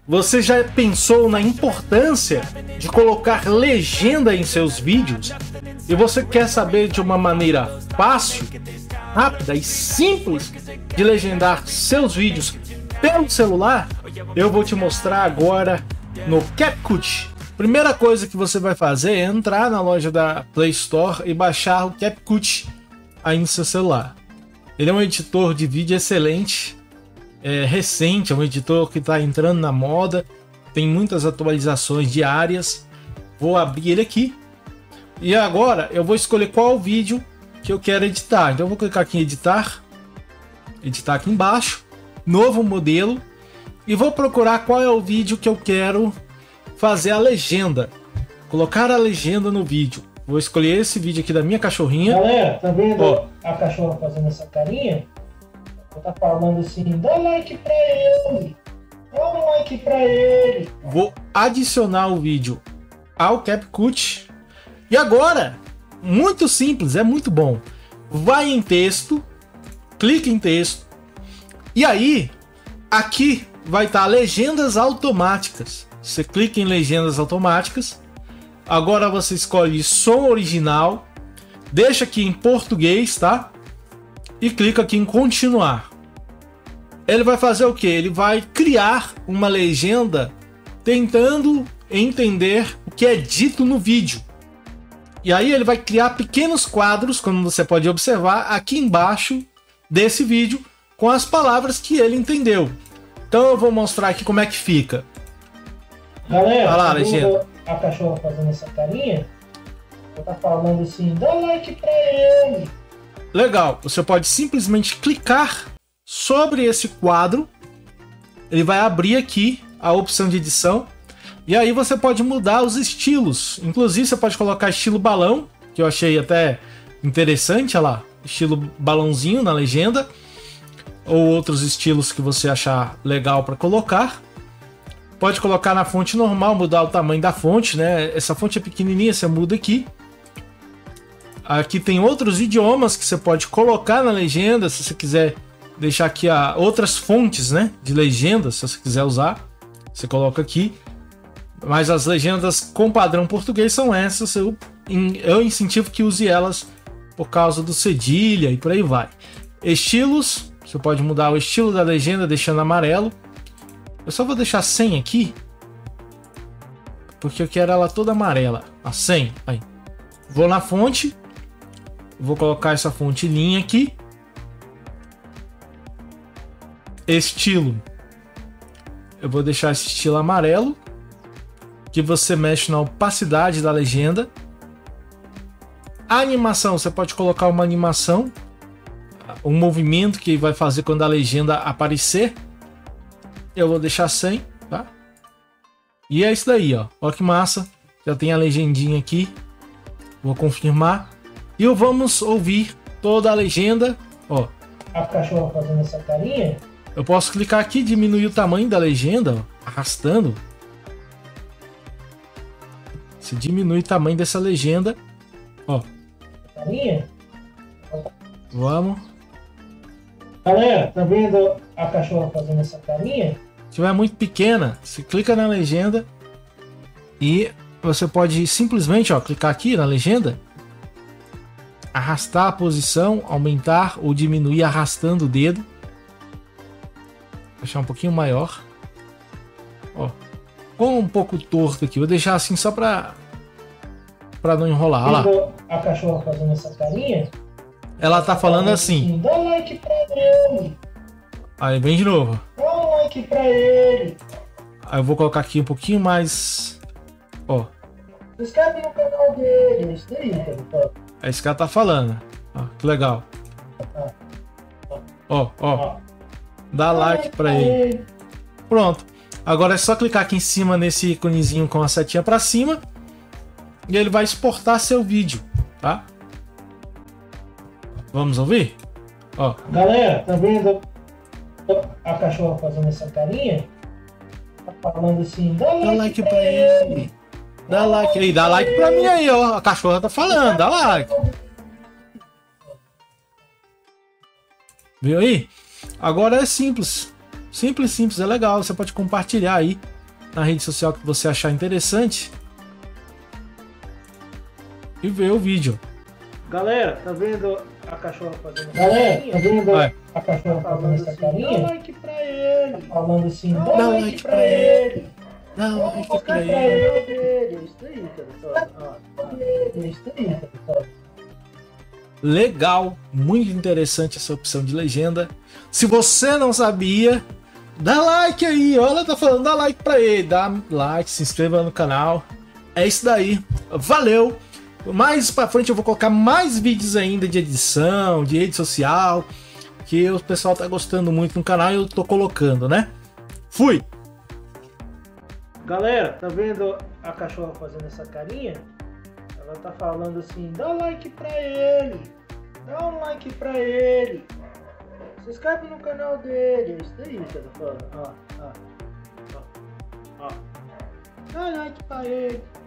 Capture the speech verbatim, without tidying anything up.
Você já pensou na importância de colocar legenda em seus vídeos? E você quer saber de uma maneira fácil, rápida e simples de legendar seus vídeos pelo celular? Eu vou te mostrar agora no CapCut. Primeira coisa que você vai fazer é entrar na loja da Play Store e baixar o CapCut aí no seu celular. Ele é um editor de vídeo excelente. É recente, é um editor que está entrando na moda, tem muitas atualizações diárias. Vou abrir ele aqui e agora eu vou escolher qual vídeo que eu quero editar. Então eu vou clicar aqui em editar, editar aqui embaixo, novo modelo, e vou procurar qual é o vídeo que eu quero fazer a legenda, colocar a legenda no vídeo. Vou escolher esse vídeo aqui da minha cachorrinha. Galera, tá vendo oh. a cachorra fazendo essa carinha? Tá falando assim, dá like pra ele, dá um like pra ele. Vou adicionar o vídeo ao CapCut. E agora, muito simples, é muito bom. Vai em texto, clica em texto. E aí, aqui vai estar legendas automáticas. Você clica em legendas automáticas. Agora você escolhe som original. Deixa aqui em português, tá? E clica aqui em continuar. Ele vai fazer o que? Ele vai criar uma legenda tentando entender o que é dito no vídeo. E aí ele vai criar pequenos quadros, como você pode observar aqui embaixo desse vídeo, com as palavras que ele entendeu. Então eu vou mostrar aqui como é que fica. Galera, olha lá, tá legenda. A cachorra fazendo essa carinha? Ela tá falando assim, dá like pra ele. Legal, você pode simplesmente clicar sobre esse quadro, ele vai abrir aqui a opção de edição, e aí você pode mudar os estilos. Inclusive você pode colocar estilo balão, que eu achei até interessante, olha lá, estilo balãozinho na legenda, ou outros estilos que você achar legal para colocar. Pode colocar na fonte normal, mudar o tamanho da fonte, né? Essa fonte é pequenininha, você muda aqui. Aqui tem outros idiomas que você pode colocar na legenda, se você quiser deixar aqui a outras fontes, né, de legendas, se você quiser usar, você coloca aqui. Mas as legendas com padrão português são essas. Eu, eu incentivo que use elas por causa do cedilha e por aí vai. Estilos, você pode mudar o estilo da legenda deixando amarelo. Eu só vou deixar cem aqui, porque eu quero ela toda amarela. A cem. Aí. Vou na fonte, vou colocar essa fonte linha aqui. Estilo, eu vou deixar esse estilo amarelo, que você mexe na opacidade da legenda. A animação, você pode colocar uma animação, um movimento que vai fazer quando a legenda aparecer. Eu vou deixar cem, tá? E é isso daí, ó. Olha que massa. Já tem a legendinha aqui. Vou confirmar. E vamos ouvir toda a legenda, ó. A cachorra fazendo essa carinha? Eu posso clicar aqui e diminuir o tamanho da legenda, ó, arrastando. Se diminui o tamanho dessa legenda, ó. Carinha? Vamos. Galera, tá vendo a cachorra fazendo essa carinha? Se tiver muito pequena, você clica na legenda e você pode simplesmente, ó, clicar aqui na legenda, arrastar a posição, aumentar ou diminuir arrastando o dedo. Deixar um pouquinho maior, ó, com um pouco torto aqui. Vou deixar assim só para para não enrolar. Olha lá. A cachorra fazendo essa carinha? Ela tá falando assim. Dá like pra ele. Aí vem de novo. Dá um like pra ele. Aí eu vou colocar aqui um pouquinho mais, ó. Se inscreve no canal dele. É isso daí, cara. É isso que ela tá falando. Ó, que legal. Ó, ó. Dá like pra ele. Pronto. Agora é só clicar aqui em cima nesse íconezinho com a setinha pra cima e ele vai exportar seu vídeo, tá? Vamos ouvir? Ó. Galera, tá vendo a cachorra fazendo essa carinha? Tá falando assim, dá like, dá like pra, pra ele. ele. Dá like aí, dá like pra mim aí, ó. A cachorra tá falando, dá like. Viu aí? Agora é simples. Simples, simples, é legal. Você pode compartilhar aí na rede social que você achar interessante e ver o vídeo. Galera, tá vendo a cachorra fazendo essa Galera, carinha? Tá vendo Vai. a cachorra fazendo essa carinha? Dá like pra ele. Falando assim, dá, Dá like, like pra pra ele. Dá Vamos like focar pra pra ele. ele. É isso aí, cara. Ó, é isso aí, cara. Legal, muito interessante essa opção de legenda. Se você não sabia, dá like aí, olha, tá falando, dá like pra ele, dá like, se inscreva no canal. É isso daí, valeu. Mais pra frente eu vou colocar mais vídeos ainda de edição, de rede social, que o pessoal tá gostando muito no canal e eu tô colocando, né? Fui! Galera, tá vendo a cachorra fazendo essa carinha? Ela tá falando assim, dá like pra ele. Dá um like pra ele. Se inscreve no canal dele. É isso aí que ela tá falando. Ó, ó, ó, ó. Dá like pra ele.